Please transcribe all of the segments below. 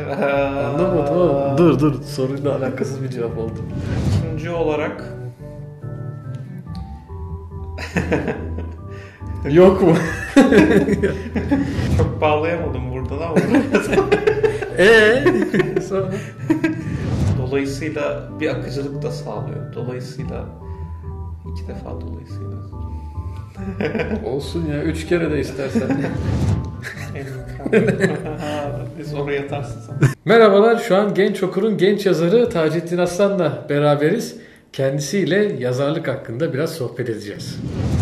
Anlamadım ama dur soruyla alakasız bir cevap oldu. İkinci olarak yok mu? çok bağlayamadım buradan ama Sonra? Dolayısıyla bir akıcılık da sağlıyor. Dolayısıyla iki defa dolayısıyla. Olsun ya 3 kere de istersen. Biz oraya yatarsın sen. Merhabalar, şu an Genç Okur'un genç yazarı Taceddin Aslan'la beraberiz. Kendisiyle yazarlık hakkında biraz sohbet edeceğiz.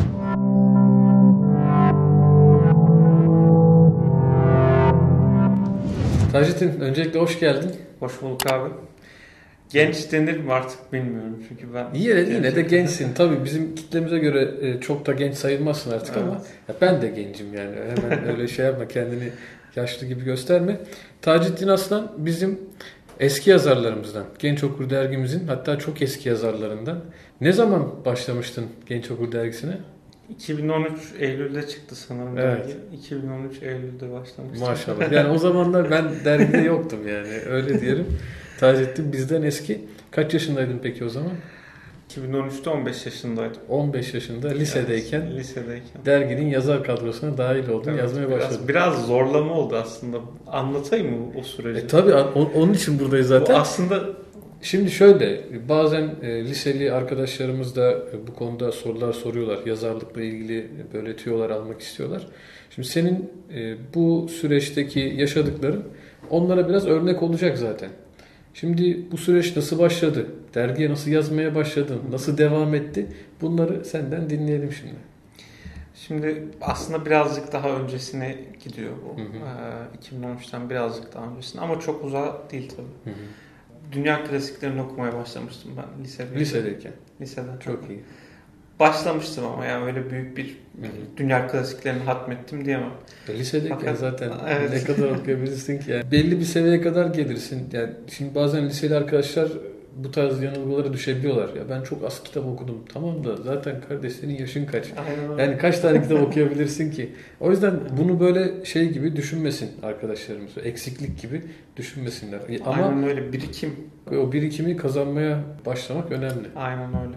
Taceddin, öncelikle hoş geldin. Hoş bulduk abi. Genç denir mi artık bilmiyorum çünkü ben... Yine de gençsin. Tabii bizim kitlemize göre çok da genç sayılmazsın artık, evet. Ama ya ben de gencim yani. Hemen öyle şey yapma, kendini yaşlı gibi gösterme. Taceddin Aslan bizim eski yazarlarımızdan. Genç Okur dergimizin hatta çok eski yazarlarından. Ne zaman başlamıştın Genç Okur dergisine? 2013 Eylül'de çıktı sanırım evet. dergi. 2013 Eylül'de başlamıştım. Maşallah. Yani o zamanlar ben dergide yoktum yani. Öyle diyelim. Taceddin bizden eski. Kaç yaşındaydın peki o zaman? 2013'te 15 yaşındaydım. 15 yaşında lisedeyken, evet, lisedeyken derginin yazar kadrosuna dahil oldun, evet, yazmaya başladın. Biraz zorlama oldu aslında. Anlatayım mı o süreci? Tabii onun için buradayız zaten. Bu aslında şimdi şöyle, bazen liseli arkadaşlarımız da bu konuda sorular soruyorlar. Yazarlıkla ilgili böyle tüyolar almak istiyorlar. Şimdi senin bu süreçteki yaşadıkların onlara biraz örnek olacak zaten. Şimdi bu süreç nasıl başladı? Dergiye nasıl yazmaya başladın? Nasıl devam etti? Bunları senden dinleyelim şimdi. Şimdi aslında birazcık daha öncesine gidiyor bu. 2013'ten birazcık daha öncesine ama çok uzak değil tabii. Hı hı. Dünya klasiklerini okumaya başlamıştım ben lisedeyken. Liseden. Çok iyi. Başlamıştım ama yani öyle büyük bir dünya klasiklerini hatmettim diyemem. Lisedeyken fakat, zaten evet. Ne kadar okuyabilirsin ki yani. Belli bir seviyeye kadar gelirsin. Yani şimdi bazen liseli arkadaşlar bu tarz yanılgılara düşebiliyorlar. Ya ben çok az kitap okudum. Tamam da zaten kardeş senin yaşın kaç? Aynen. Yani kaç tane kitap okuyabilirsin ki? O yüzden bunu böyle şey gibi düşünmesin arkadaşlarımız. Eksiklik gibi düşünmesinler. Ama aynen öyle, birikim. O birikimi kazanmaya başlamak önemli. Aynen öyle.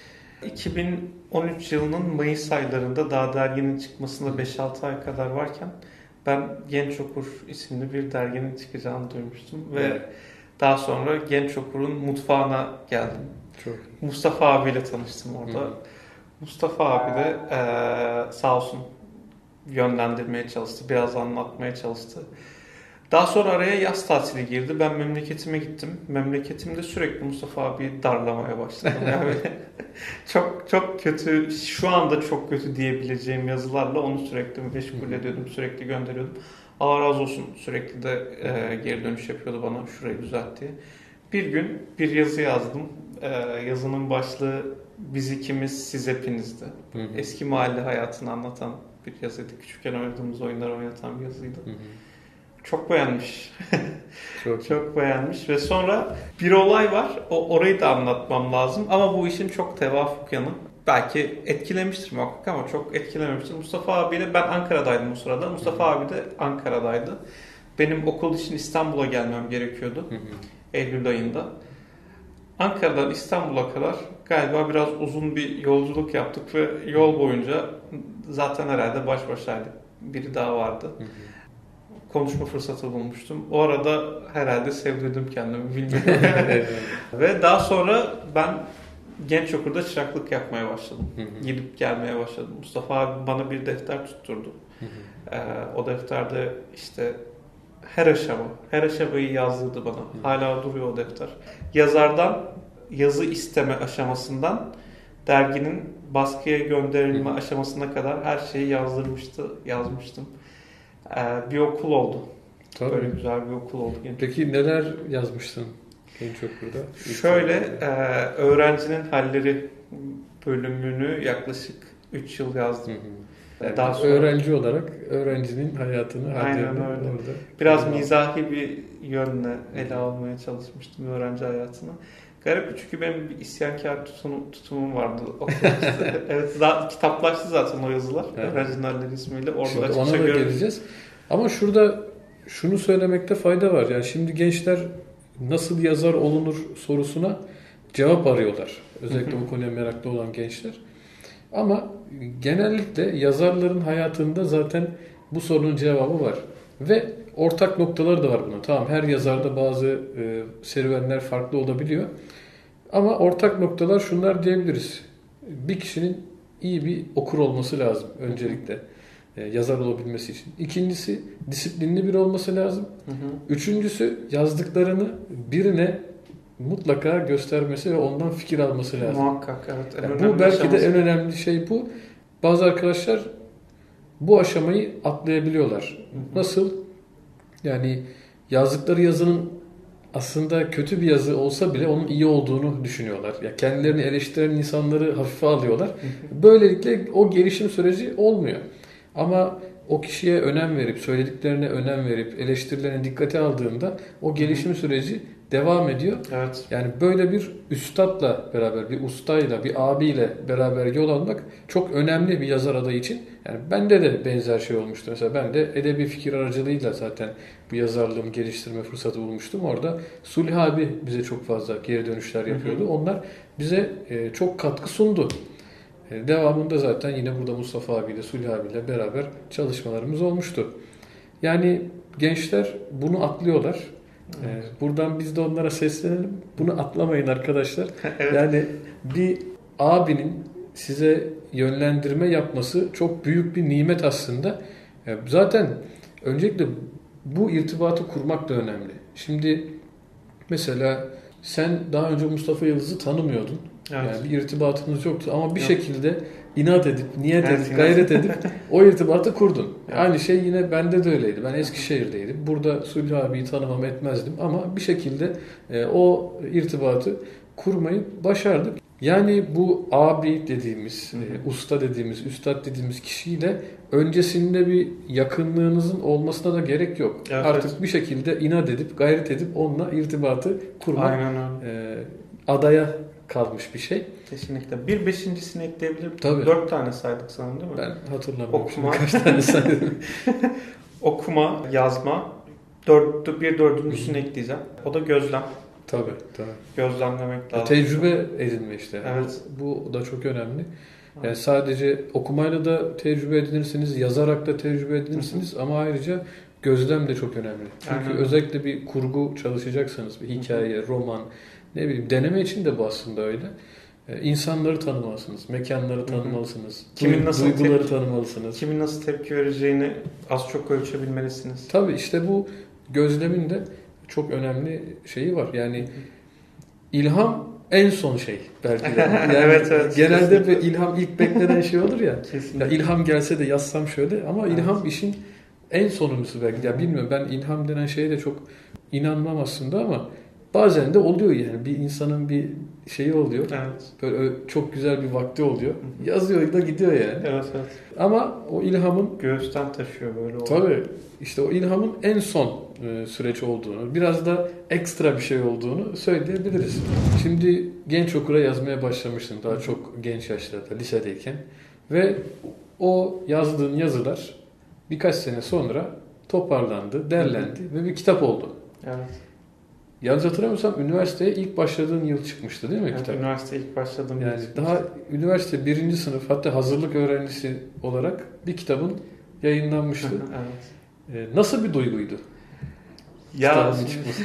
2013 yılının Mayıs aylarında daha derginin çıkmasına 5-6 ay kadar varken ben Genç Okur isimli bir derginin çıkacağını duymuştum ve evet. Daha sonra Genç Okur'un mutfağına geldim. Çok. Mustafa abiyle tanıştım orada. Hı-hı. Mustafa abi de sağ olsun yönlendirmeye çalıştı, biraz anlatmaya çalıştı. Daha sonra araya yaz tatili girdi. Ben memleketime gittim. Memleketimde sürekli Mustafa abi darlamaya başladım. Yani çok kötü, şu anda çok kötü diyebileceğim yazılarla onu sürekli meşgul ediyordum. Sürekli gönderiyordum. Allah razı olsun, sürekli de geri dönüş yapıyordu bana, şurayı düzelt diye. Bir gün bir yazı yazdım. Yazının başlığı "Biz ikimiz, siz hepinizdi." Eski mahalle hayatını anlatan bir yazıydı. Küçükken oynadığımız oyunları oynatan bir yazıydı. Çok beğenmiş. Çok beğenmiş ve sonra bir olay var. Orayı da anlatmam lazım ama bu işin çok tevafuk yanı. Belki etkilemiştir muhakkak ama çok etkilememiştir. Mustafa abiyle ben Ankara'daydım o sırada. Mustafa abi de Ankara'daydı. Benim okul için İstanbul'a gelmem gerekiyordu. Eylül ayında. Ankara'dan İstanbul'a kadar galiba biraz uzun bir yolculuk yaptık ve yol boyunca zaten herhalde baş başaydık. Biri daha vardı. Konuşma fırsatı bulmuştum. O arada herhalde sevdirdim kendimi, bilmiyorum. Ve daha sonra ben Genç Okur'da çıraklık yapmaya başladım. Gidip gelmeye başladım. Mustafa abi bana bir defter tutturdu. O defterde işte her aşamayı yazdırdı bana. Hala duruyor o defter. Yazardan yazı isteme aşamasından derginin baskıya gönderilme aşamasına kadar her şeyi yazmıştım. Bir okul oldu. Tabii. Böyle güzel bir okul oldu. Peki neler yazmıştın Genç Okur'da? Şöyle, öğrencinin halleri bölümünü yaklaşık 3 yıl yazdım. Yani daha sonra öğrenci olarak öğrencinin hayatını, aynen öyle. Orada biraz mizahi bir yönle ele almaya çalışmıştım öğrenci hayatını. Garip çünkü benim bir isyankar tutumum vardı. Evet, kitaplaştı zaten o yazılar. Evet. Öğrencinin halleri ismiyle. Orada ona da geleceğiz. Ama şurada şunu söylemekte fayda var. Yani şimdi gençler nasıl yazar olunur sorusuna cevap arıyorlar. Özellikle bu konuya meraklı olan gençler. Ama genellikle yazarların hayatında zaten bu sorunun cevabı var. Ve ortak noktaları da var bunun. Tamam, her yazarda bazı serüvenler farklı olabiliyor. Ama ortak noktalar şunlar diyebiliriz. Bir kişinin iyi bir okur olması lazım öncelikle. Yazar olabilmesi için. İkincisi disiplinli biri olması lazım. Üçüncüsü yazdıklarını birine mutlaka göstermesi ve ondan fikir alması lazım. Muhakkak, evet. Yani bu belki de en önemli şey bu. Bazı arkadaşlar bu aşamayı atlayabiliyorlar. Nasıl? Yani yazdıkları yazının aslında kötü bir yazı olsa bile onun iyi olduğunu düşünüyorlar. Ya kendilerini eleştiren insanları hafife alıyorlar. Böylelikle o gelişim süreci olmuyor. Ama o kişiye önem verip, söylediklerine önem verip, eleştirilerine dikkate aldığında o gelişim süreci devam ediyor. Evet. Yani böyle bir üstadla beraber, bir ustayla, bir abiyle beraber yol almak çok önemli bir yazar adayı için. Yani bende de benzer şey olmuştu. Mesela ben de edebi fikir aracılığıyla zaten bu yazarlığımı geliştirme fırsatı bulmuştum. Orada Sulhi abi bize çok fazla geri dönüşler yapıyordu. Onlar bize çok katkı sundu. Devamında zaten yine burada Mustafa abiyle, Sulhi abiyle beraber çalışmalarımız olmuştu. Yani gençler bunu atlıyorlar. Buradan biz de onlara seslenelim. Bunu atlamayın arkadaşlar. Evet. Yani bir abinin size yönlendirme yapması çok büyük bir nimet aslında. Zaten öncelikle bu irtibatı kurmak da önemli. Şimdi mesela sen daha önce Mustafa Yıldız'ı tanımıyordun. Evet. Yani bir irtibatınız yoktu ama bir şekilde inat edip, niyet Evet, edip, gayret edip o irtibatı kurdun. Evet. Aynı şey yine bende de öyleydi. Ben Eskişehir'deydim. Burada Sulhi abiyi tanımam etmezdim ama bir şekilde o irtibatı kurmayı başardık. Yani bu abi dediğimiz, usta dediğimiz, üstad dediğimiz kişiyle öncesinde bir yakınlığınızın olmasına da gerek yok. Evet, Artık evet. bir şekilde inat edip, gayret edip onunla irtibatı kurmak Aynen öyle. adaya kalmış bir şey. Kesinlikle. Bir beşincisini ekleyebilirim. Tabii. 4 tane saydık sanırım, değil mi? Ben hatırlamıyorum Okuma. şimdi kaç tane saydım. Okuma, yazma. Bir dördüncüsünü ekleyeceğim. O da gözlem. Tabii. Gözlemlemek lazım. Tecrübe edinme işte. Evet. Bu da çok önemli. Yani sadece okumayla da tecrübe edinirsiniz, yazarak da tecrübe edinirsiniz ama ayrıca gözlem de çok önemli. Çünkü Aynen. özellikle bir kurgu çalışacaksanız, bir hikaye, roman, ne bileyim deneme için de bu aslında öyle. İnsanları tanımalısınız, mekanları tanımalısınız, Kimin nasıl duyguları tanımalısınız. Kimin nasıl tepki vereceğini az çok ölçebilmelisiniz. Tabii işte bu gözlemin de çok önemli şeyi var. Yani ilham en son şey belki de. Yani Evet, genelde bir ilham ilk beklenen şey olur ya. Kesinlikle. Ya ilham gelse de yazsam şöyle ama ilham işin en sonuncusu belki. Ya bilmiyorum, ben ilham denen şeye de çok inanmam aslında ama bazen de oluyor yani. Bir insanın bir şeyi oluyor. Evet. Böyle çok güzel bir vakti oluyor. Yazıyor da gidiyor yani. Evet. Ama o ilhamın Göğüsten taşıyor böyle. tabii işte o ilhamın en son süreç olduğunu, biraz da ekstra bir şey olduğunu söyleyebiliriz. Şimdi genç okura yazmaya başlamıştın daha çok genç yaşlarda, lisedeyken ve o yazdığın yazılar birkaç sene sonra toparlandı, derlendi ve bir kitap oldu. Evet. Yalnız hatırlamıyorsam üniversiteye ilk başladığın yıl çıkmıştı değil mi Evet, kitap? üniversiteye ilk başladığım Yani daha üniversite 1. sınıf hatta hazırlık öğrencisi olarak bir kitabın yayınlanmıştı. Evet. Nasıl bir duyguydu? Ya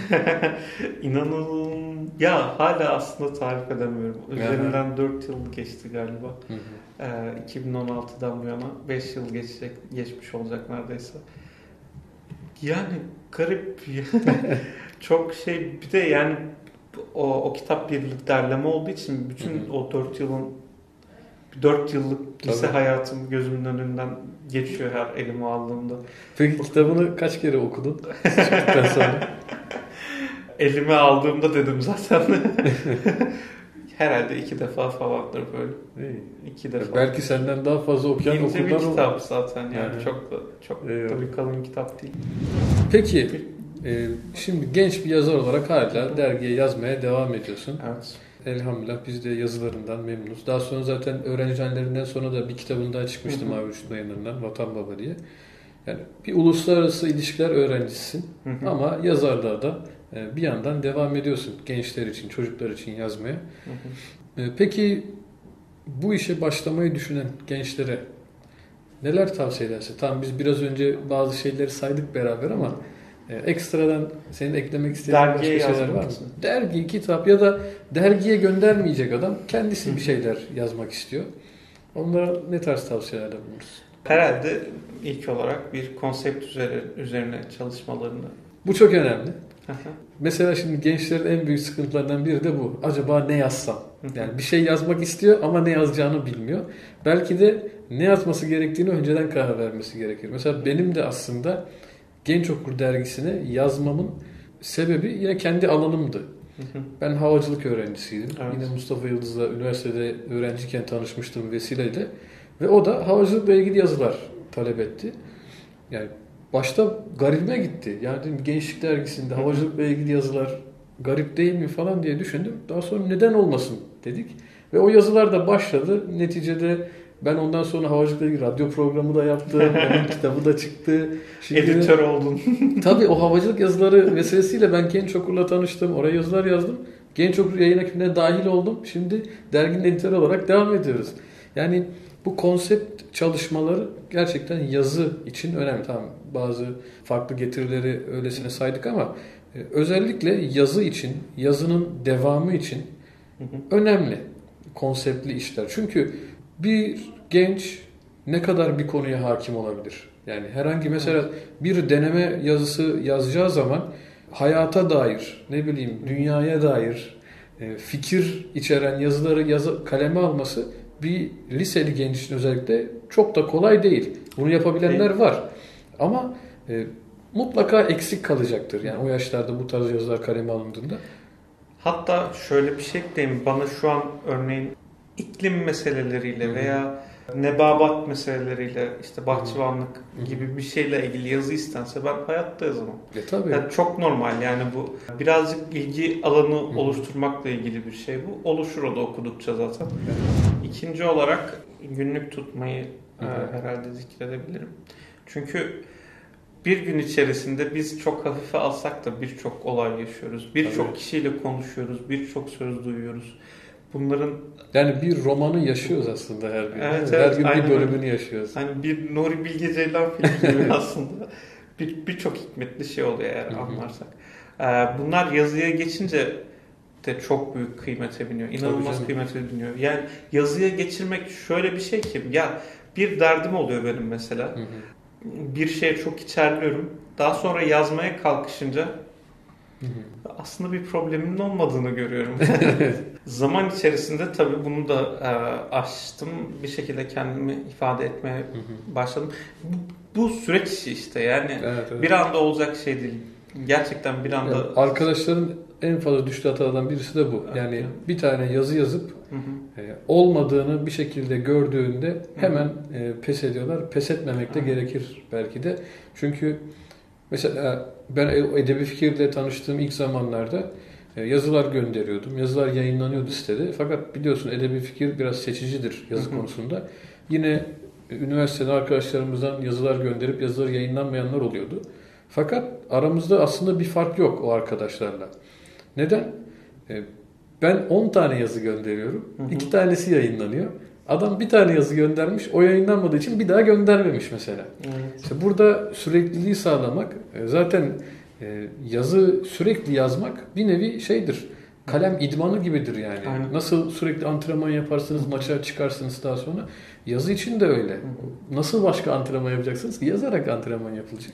inanın ya hala aslında tarif edemiyorum. Üzerinden 4 yıl geçti galiba. 2016'dan bu yana 5 yıl geçmiş olacak neredeyse. Yani garip. Çok bir de yani o kitap bir derleme olduğu için bütün o 4 yıllık lise hayatım gözümün önünden geçiyor her elime aldığımda. Peki kitabını kaç kere okudun? Çıktıktan sonra. Elime aldığımda dedim zaten. Herhalde 2 defa falandır böyle. 2 defa. Belki senden daha fazla okuyan İnce bir okurlar kitap olur. zaten yani. Yani. Çok da bir kalın kitap değil. Peki şimdi genç bir yazar olarak hala dergiye yazmaya devam ediyorsun. Evet. Elhamdülillah biz de yazılarından memnunuz. Daha sonra zaten öğrenci hallerinden sonra da bir kitabın daha çıkmıştı Mavi Uçlu Yayınları'ndan Vatan Baba diye. Yani bir uluslararası ilişkiler öğrencisisin ama yazarlığa da bir yandan devam ediyorsun. Gençler için, çocuklar için yazmaya. Peki bu işe başlamayı düşünen gençlere neler tavsiye edersin? Tamam, biz biraz önce bazı şeyleri saydık beraber ama ekstradan senin eklemek istediğin Dergiye başka şeyler var mı? Dergi, kitap ya da dergiye göndermeyecek adam kendisi bir şeyler yazmak istiyor. Onlara ne tarz tavsiyelerde bulunursun? Herhalde ilk olarak bir konsept üzerine çalışmalarını. Bu çok önemli. Mesela şimdi gençlerin en büyük sıkıntılarından biri de bu. Acaba ne yazsam? Yani bir şey yazmak istiyor ama ne yazacağını bilmiyor. Belki de ne yazması gerektiğini önceden karar vermesi gerekir. Mesela benim de aslında Genç Okur dergisine yazmamın sebebi yine kendi alanımdı. Ben havacılık öğrencisiydim. Evet. Yine Mustafa Yıldız'la üniversitede öğrenciyken tanışmıştım vesileyle. Ve o da havacılıkla ilgili yazılar talep etti. Yani başta garibime gitti. Yani dedim, Gençlik Dergisi'nde havacılıkla ilgili yazılar garip değil mi falan diye düşündüm. Daha sonra neden olmasın dedik. Ve o yazılar da başladı. Neticede ben ondan sonra havacılıkla ilgili radyo programı da yaptım. Onun kitabı da çıktı. Şimdi, editör oldun. Tabii o havacılık yazıları vesilesiyle ben Genç Okur'la tanıştım. Oraya yazılar yazdım. Genç Okur yayın ekibine dahil oldum. Şimdi derginin editörü olarak devam ediyoruz. Yani bu konsept çalışmaları gerçekten yazı için önemli. Tamam, bazı farklı getirileri öylesine saydık ama özellikle yazı için, yazının devamı için önemli konseptli işler. Çünkü bir genç ne kadar bir konuya hakim olabilir? Yani herhangi mesela bir deneme yazısı yazacağı zaman hayata dair, ne bileyim dünyaya dair fikir içeren yazıları kaleme alması bir liseli genç için özellikle çok da kolay değil. Bunu yapabilenler var. Ama mutlaka eksik kalacaktır. Yani o yaşlarda bu tarz yazılar kaleme alındığında. Hatta şöyle bir şey ekleyeyim. Bana şu an örneğin iklim meseleleriyle veya nebabat meseleleriyle, işte bahçıvanlık gibi bir şeyle ilgili yazı istense ben hayatta yazamam. Tabii. Yani çok normal, yani bu birazcık ilgi alanı oluşturmakla ilgili bir şey bu. Oluşur o da okudukça zaten. İkinci olarak günlük tutmayı herhalde zikredebilirim. Çünkü bir gün içerisinde biz çok hafife alsak da birçok olay yaşıyoruz. Birçok kişiyle konuşuyoruz, birçok söz duyuyoruz. Bunların yani bir romanı yaşıyoruz aslında her gün. Evet, her gün aynen. bir bölümünü yaşıyoruz. Hani bir Nuri Bilge Ceylan filmi gibi aslında. Birçok hikmetli şey oluyor eğer anlarsak. Bunlar yazıya geçince de çok büyük kıymete biniyor. İnanılmaz kıymete biniyor. Yani yazıya geçirmek şöyle bir şey ki, ya bir derdim oluyor benim mesela. Bir şeye çok içerliyorum. Daha sonra yazmaya kalkışınca aslında bir problemin olmadığını görüyorum. Zaman içerisinde tabii bunu da aştım. Bir şekilde kendimi ifade etmeye başladım. Bu süreç işi işte. Yani evet. Bir anda olacak şey değil. Gerçekten bir anda... Yani arkadaşların en fazla düştüğü hatalardan birisi de bu. Yani bir tane yazı yazıp olmadığını bir şekilde gördüğünde hemen pes ediyorlar. Pes etmemek de gerekir belki de. Çünkü mesela ben Edebi Fikir'le tanıştığım ilk zamanlarda yazılar gönderiyordum. Yazılar yayınlanıyordu sitede. Fakat biliyorsun Edebi Fikir biraz seçicidir yazı konusunda. Yine üniversitede arkadaşlarımızdan yazılar gönderip yazıları yayınlanmayanlar oluyordu. Fakat aramızda aslında bir fark yok o arkadaşlarla. Neden? Ben 10 tane yazı gönderiyorum. 2 tanesi yayınlanıyor. Adam bir tane yazı göndermiş. O yayınlanmadığı için bir daha göndermemiş mesela. Evet. İşte burada sürekliliği sağlamak, zaten yazı sürekli yazmak bir nevi şeydir. Kalem idmanı gibidir yani. Aynen. Nasıl sürekli antrenman yaparsınız, maça çıkarsınız daha sonra. Yazı için de öyle. Nasıl başka antrenman yapacaksınız ki? Yazarak antrenman yapılacak.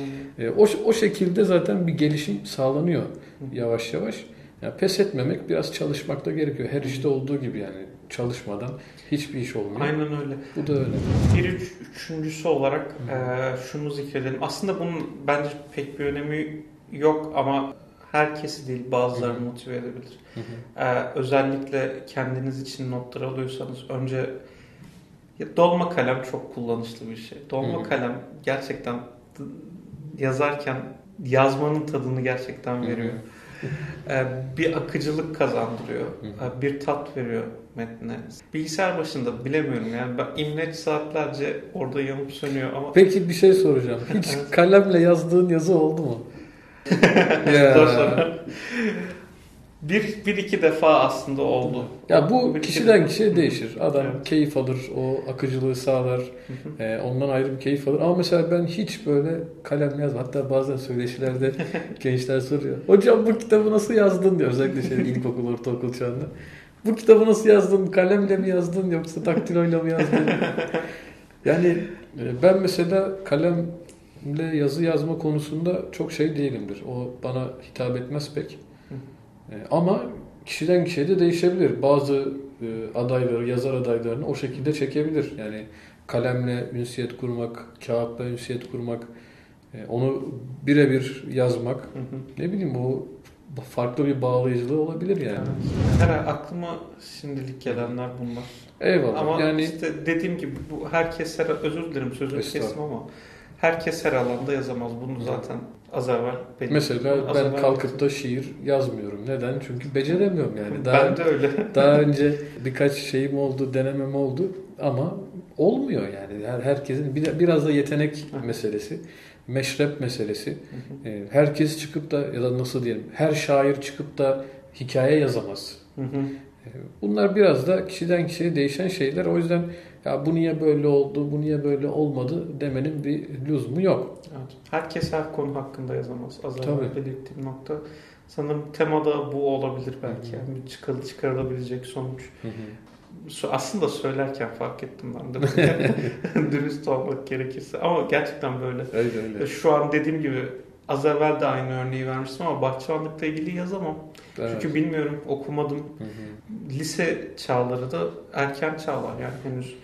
O şekilde zaten bir gelişim sağlanıyor yavaş yavaş. Yani pes etmemek, biraz çalışmak da gerekiyor. Her işte olduğu gibi yani. Çalışmadan hiçbir iş olmuyor. Aynen öyle. Bu da öyle. Üçüncüsü olarak şunu zikredelim. Aslında bunun bence pek bir önemi yok ama herkesi değil, bazılarını motive edebilir. Özellikle kendiniz için notlar alıyorsanız önce dolma kalem çok kullanışlı bir şey. Dolma kalem gerçekten yazarken yazmanın tadını gerçekten veriyor. Bir akıcılık kazandırıyor. Bir tat veriyor metne. Bilgisayar başında bilemiyorum yani ben imleç saatlerce orada yanıp sönüyor ama... Peki bir şey soracağım. Hiç kalemle yazdığın yazı oldu mu? Ya. Bir iki defa aslında oldu. Ya bu kişiden kişiye değişir. Adam keyif alır, o akıcılığı sağlar, ondan ayrı bir keyif alır. Ama mesela ben hiç böyle kalemle yazmam. Hatta bazen söyleşilerde gençler soruyor. Hocam bu kitabı nasıl yazdın diyor. Özellikle ilkokul, ortaokul çağında. Bu kitabı nasıl yazdın? Kalemle mi yazdın yoksa daktiloyla mı yazdın? Yani ben mesela kalemle yazı yazma konusunda çok şey değilimdir. O bana hitap etmez pek. Ama kişiden kişiye de değişebilir. Bazı adayları, yazar adaylarını o şekilde çekebilir. Yani kalemle ünsiyet kurmak, kağıtla ünsiyet kurmak, onu birebir yazmak, ne bileyim o farklı bir bağlayıcılığı olabilir yani. Her aklıma şimdilik gelenler bunlar. Eyvallah. Ama yani işte dediğim gibi bu herkes özür dilerim sözünü kestim ama herkes her alanda yazamaz. Bunu zaten az evvel mesela ben kalkıp da şiir yazmıyorum. Neden? Çünkü beceremiyorum yani. Ben de öyle. Daha önce birkaç şeyim oldu, denemem oldu ama olmuyor yani. Herkesin biraz da yetenek meselesi, meşrep meselesi. Herkes çıkıp da ya da nasıl diyelim, her şair çıkıp da hikaye yazamaz. Bunlar biraz da kişiden kişiye değişen şeyler. O yüzden ya bu niye böyle oldu, bu niye böyle olmadı demenin bir lüzumu yok. Evet. Herkes her konu hakkında yazamaz. Az önce belirttiğim nokta. Sanırım temada bu olabilir belki. Yani çıkarılabilecek sonuç. Aslında söylerken fark ettim ben de. Dürüst olmak gerekirse. Ama gerçekten böyle. Öyle. Şu an dediğim gibi az evvel de aynı örneği vermiştim ama bahçıvanlıkla ilgili yazamam. Evet. Çünkü bilmiyorum, okumadım. Lise çağları da erken çağlar yani henüz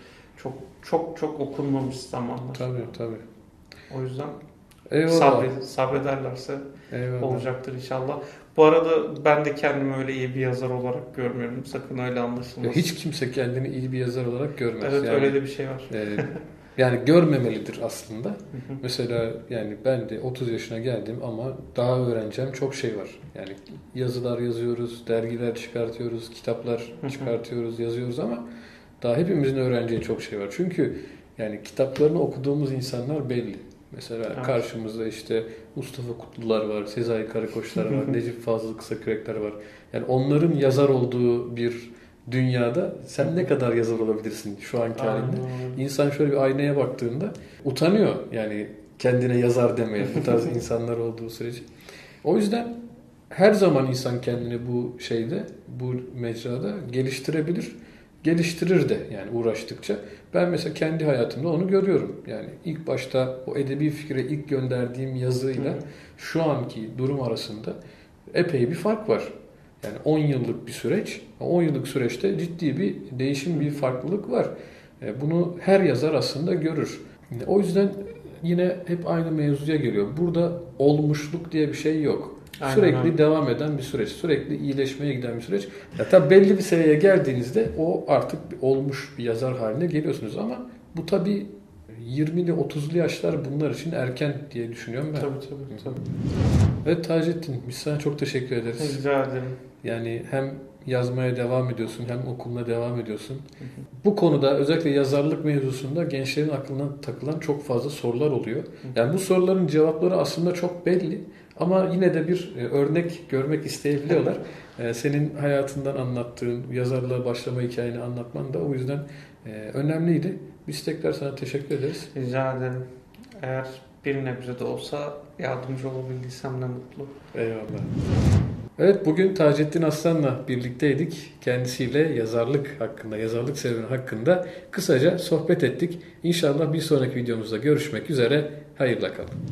çok okunmamış zamanlar. Tabii. O yüzden eyvallah. Sabrederlerse eyvallah. Olacaktır inşallah. Bu arada ben de kendimi öyle iyi bir yazar olarak görmüyorum. Sakın öyle anlaşılmasın. Hiç kimse kendini iyi bir yazar olarak görmez. Evet yani, öyle de bir şey var. Yani görmemelidir aslında. Mesela yani ben de 30 yaşına geldim ama daha öğreneceğim çok şey var. Yani yazılar yazıyoruz, dergiler çıkartıyoruz, kitaplar çıkartıyoruz, yazıyoruz ama daha hepimizin öğreneceği çok şey var. Çünkü yani kitaplarını okuduğumuz insanlar belli. Mesela karşımızda işte Mustafa Kutlular var, Sezai Karakoçlar var, Necip Fazıl Kısakürekler var. Yani onların yazar olduğu bir dünyada sen ne kadar yazar olabilirsin şu anki halinde? İnsan şöyle bir aynaya baktığında utanıyor yani kendine yazar demeye bu tarz insanlar olduğu sürece. O yüzden her zaman insan kendini bu mecrada geliştirebilir. Geliştirir de yani uğraştıkça. Ben mesela kendi hayatımda onu görüyorum. Yani ilk başta o edebi fikre ilk gönderdiğim yazıyla şu anki durum arasında epey bir fark var. Yani 10 yıllık bir süreç. 10 yıllık süreçte ciddi bir değişim, bir farklılık var. Bunu her yazar aslında görür. O yüzden yine hep aynı mevzuya geliyor. Burada olmuşluk diye bir şey yok. Aynen, sürekli devam eden bir süreç. Sürekli iyileşmeye giden bir süreç. Ya tabii belli bir seviyeye geldiğinizde o artık olmuş bir yazar haline geliyorsunuz ama bu tabii 20'li 30'lu yaşlar bunlar için erken diye düşünüyorum ben. Tabii. Evet Taceddin, biz sana çok teşekkür ederiz. Rica ederim. Yani hem yazmaya devam ediyorsun hem okuluna devam ediyorsun. Bu konuda özellikle yazarlık mevzusunda gençlerin aklına takılan çok fazla sorular oluyor. Yani bu soruların cevapları aslında çok belli ama yine de bir örnek görmek isteyebiliyorlar. Senin hayatından anlattığın, yazarlığa başlama hikayeni anlatman da o yüzden önemliydi. Biz tekrar sana teşekkür ederiz. Rica ederim. Eğer bir nebze de olsa yardımcı olabildiysem ne mutlu. Eyvallah. Evet, bugün Taceddin Aslan'la birlikteydik. Kendisiyle yazarlık hakkında, yazarlık serüveni hakkında kısaca sohbet ettik. İnşallah bir sonraki videomuzda görüşmek üzere. Hayırla kalın.